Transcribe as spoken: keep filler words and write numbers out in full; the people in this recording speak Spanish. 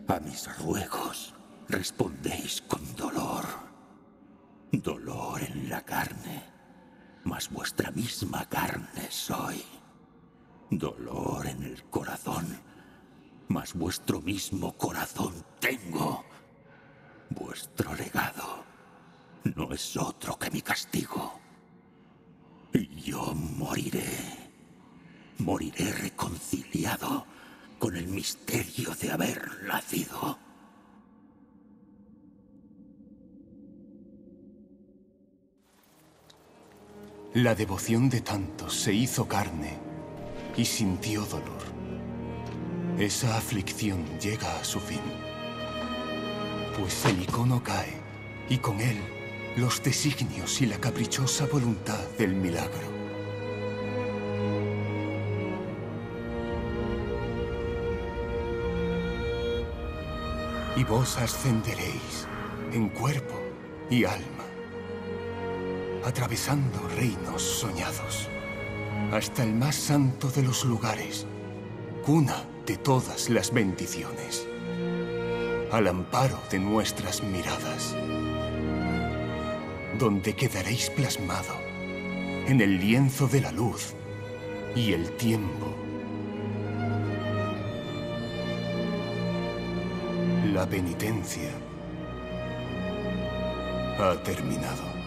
A mis ruegos respondéis con dolor. Dolor en la carne, mas vuestra misma carne soy. Dolor en el corazón, mas vuestro mismo corazón tengo. Vuestro legado no es otro que mi castigo. Y yo moriré. Moriré reconciliado con el misterio de haber nacido. La devoción de tantos se hizo carne y sintió dolor. Esa aflicción llega a su fin, pues el icono cae y con él los designios y la caprichosa voluntad del milagro. Y vos ascenderéis en cuerpo y alma, atravesando reinos soñados, hasta el más santo de los lugares, cuna de todas las bendiciones, al amparo de nuestras miradas, donde quedaréis plasmado en el lienzo de la luz y el tiempo. La penitencia ha terminado.